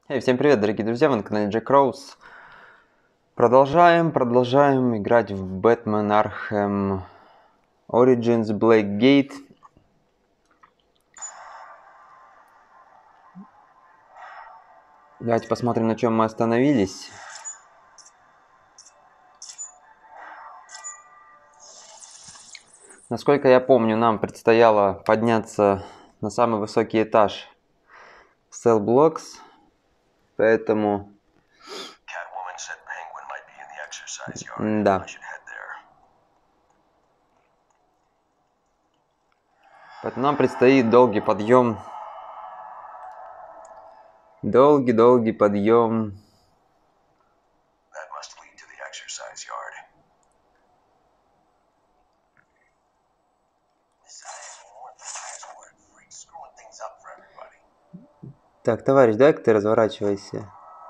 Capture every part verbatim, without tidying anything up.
Эй, всем привет, дорогие друзья, вы на канале Джек Роуз. Продолжаем, продолжаем играть в Batman Arkham Origins Blackgate. Давайте посмотрим, на чем мы остановились. Насколько я помню, нам предстояло подняться на самый высокий этаж Cell Blocks, поэтому... Да. Поэтому нам предстоит долгий подъем. Долгий-долгий подъем. Так, товарищ, дай-ка ты разворачивайся.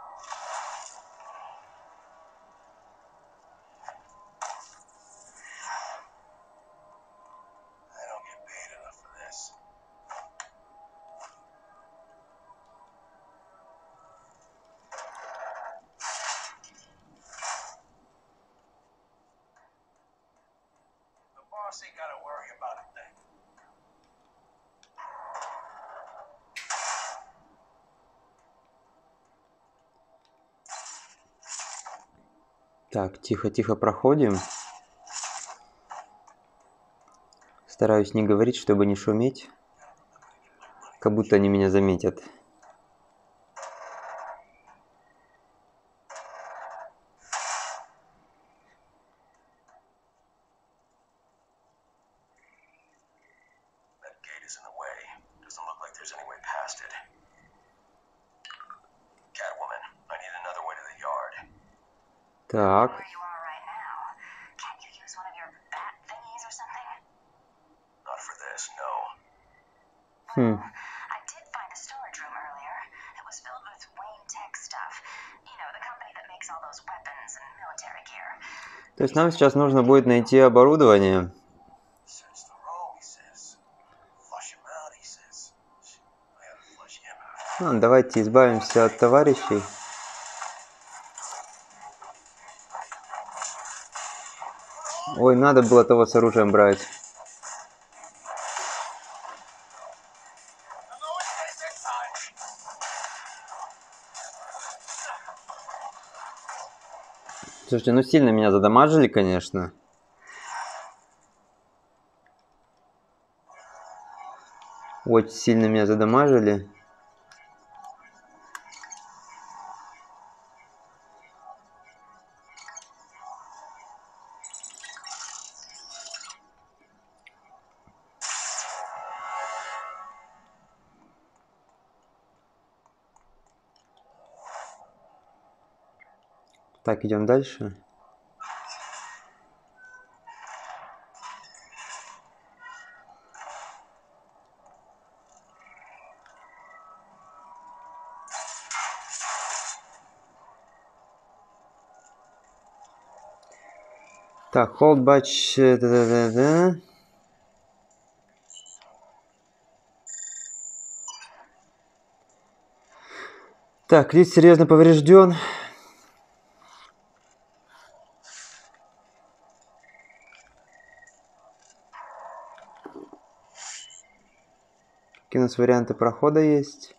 Так, тихо-тихо проходим. Стараюсь не говорить, чтобы не шуметь. Как будто они меня заметят. Так. Хм. То есть нам сейчас нужно будет найти оборудование. Ну, давайте избавимся от товарищей. Ой, надо было того с оружием брать. Слушайте, ну сильно меня задамажили, конечно. Очень сильно меня задамажили. Так, идем дальше. Так, hold batch. Да-да-да-да. Так, лид серьезно поврежден. Какие у нас варианты прохода есть?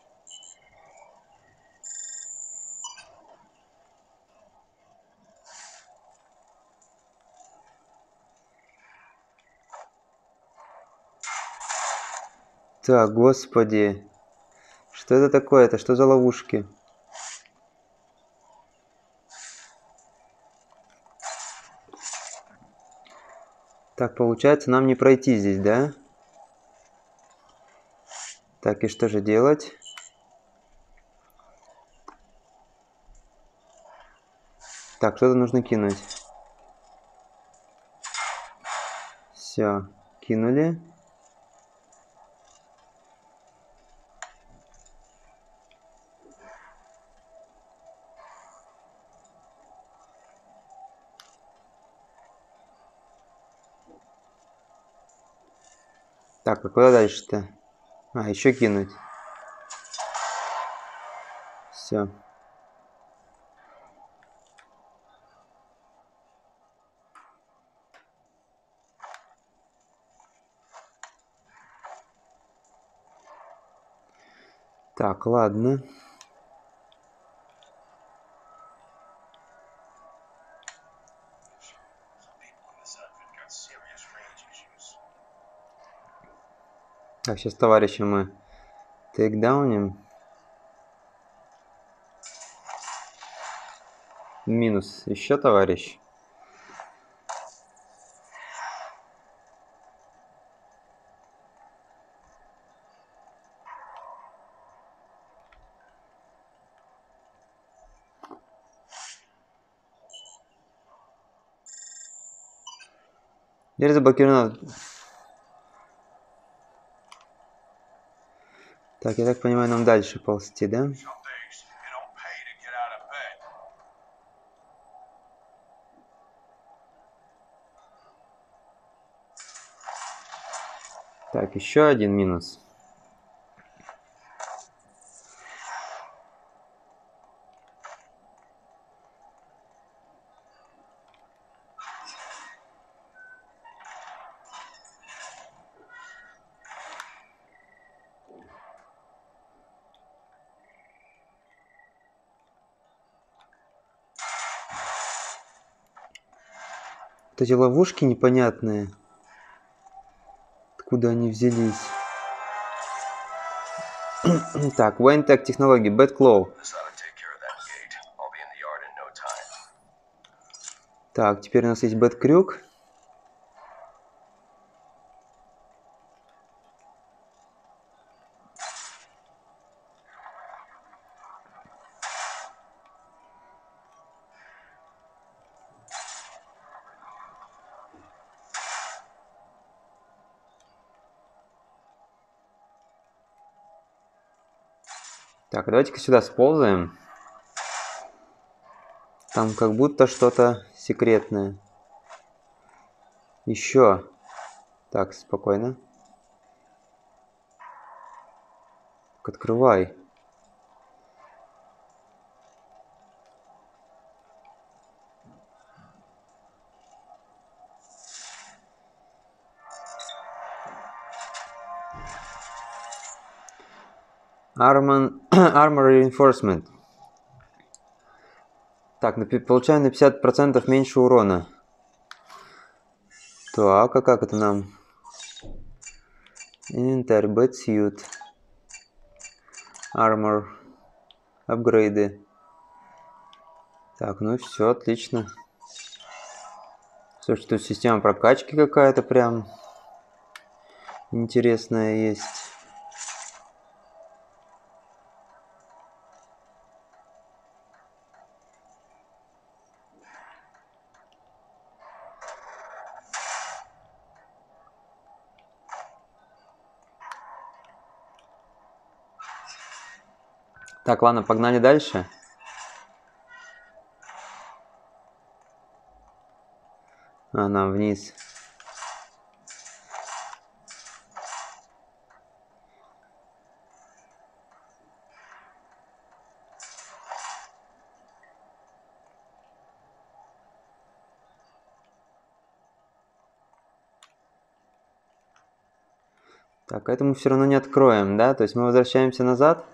Так, господи. Что это такое? Это что за ловушки? Так, получается, нам не пройти здесь, да? Так, и что же делать? Так, что-то нужно кинуть. Все, кинули. Так, а куда дальше-то? А, еще кинуть. Все. Так, ладно. Так, сейчас товарища мы тейкдауним. Минус. Еще товарищ. Теперь заблокировано. Так, я так понимаю, нам дальше ползти, да? Так, еще один минус. Вот эти ловушки непонятные. Откуда они взялись? Так, Wayne-Tech технологии, Bad Claw. Так, теперь у нас есть Bad Крюк. Так, давайте-ка сюда сползаем. Там как будто что-то секретное. Еще. Так, спокойно. Так, открывай. Armor, Armor Reinforcement. Так, получаем на пятьдесят процентов меньше урона. Так, а как это нам? Инвентарь, Batsuit. Armor. Апгрейды. Так, ну все, отлично. Слушай, тут система прокачки какая-то прям интересная есть. Так, ладно, погнали дальше. А, нам вниз. Так, это мы все равно не откроем, да? То есть мы возвращаемся назад.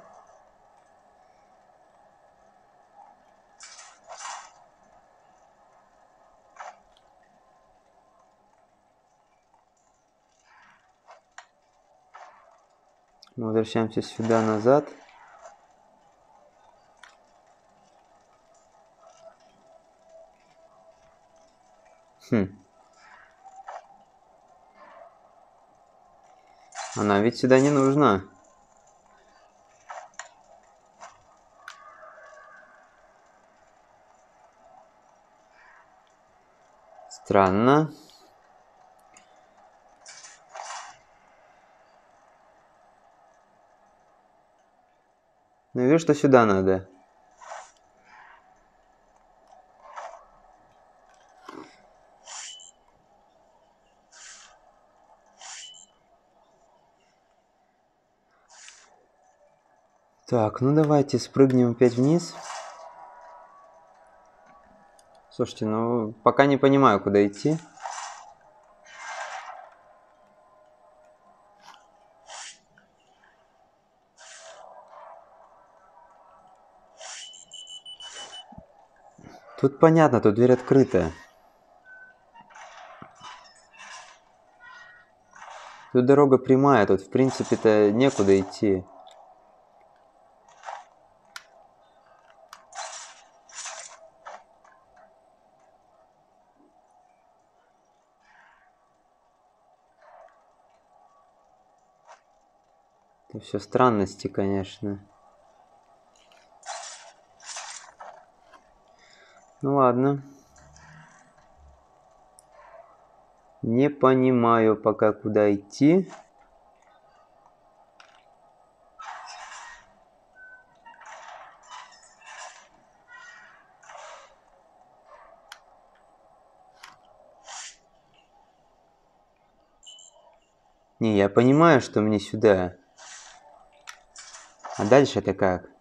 Мы возвращаемся сюда назад. Хм. Она ведь сюда не нужна. Странно. Но я вижу, что сюда надо. Так, ну давайте спрыгнем опять вниз. Слушайте, ну пока не понимаю, куда идти. Тут понятно, тут дверь открытая. Тут дорога прямая, тут в принципе-то некуда идти. Это все странности, конечно. Ну ладно. Не понимаю пока, куда идти. Не, я понимаю, что мне сюда. А дальше-то как?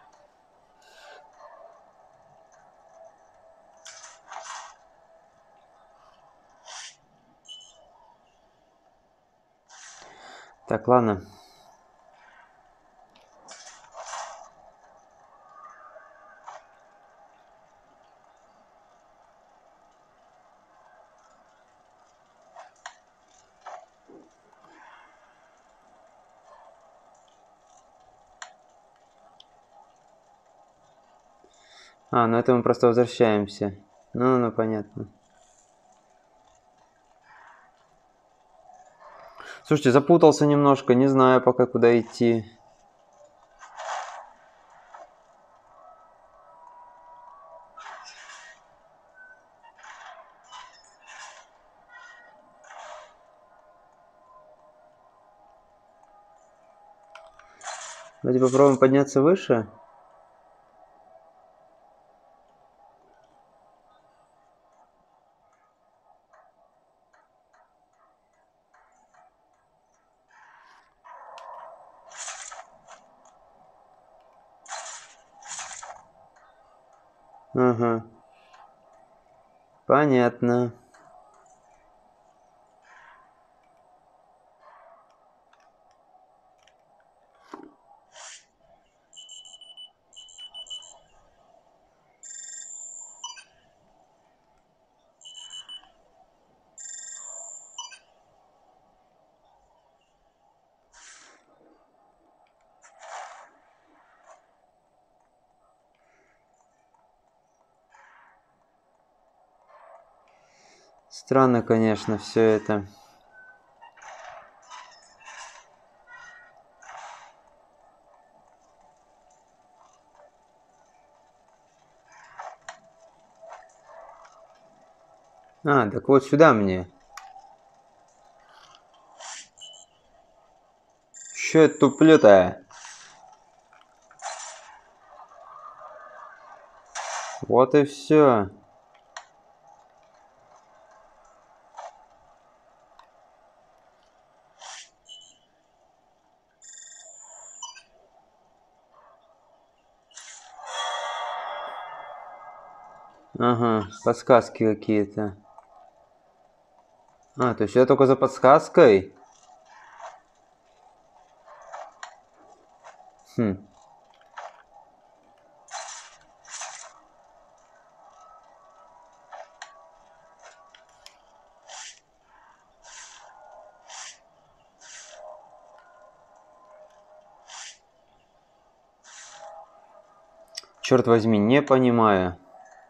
Так, ладно. А, ну это мы просто возвращаемся. Ну, ну, понятно. Слушайте, запутался немножко, не знаю пока, куда идти. Давайте попробуем подняться выше. Ага. Понятно. Странно, конечно, все это. А, так вот сюда мне. Чё я туплю-то? Вот и все. Ага, подсказки какие-то. А, то есть я только за подсказкой? Хм. Черт возьми, не понимаю.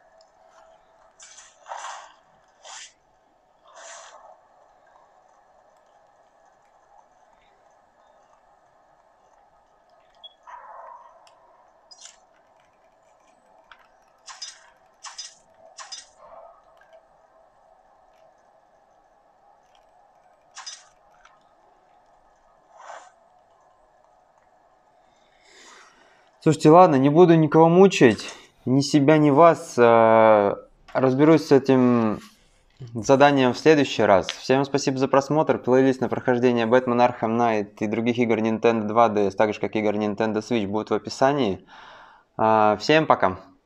Слушайте, ладно, не буду никого мучить. Ни себя, ни вас. Разберусь с этим заданием в следующий раз. Всем спасибо за просмотр. Плейлист на прохождение Batman Arkham Knight и других игр Nintendo два ди эс, так же как игр Nintendo Switch, будут в описании. Всем пока!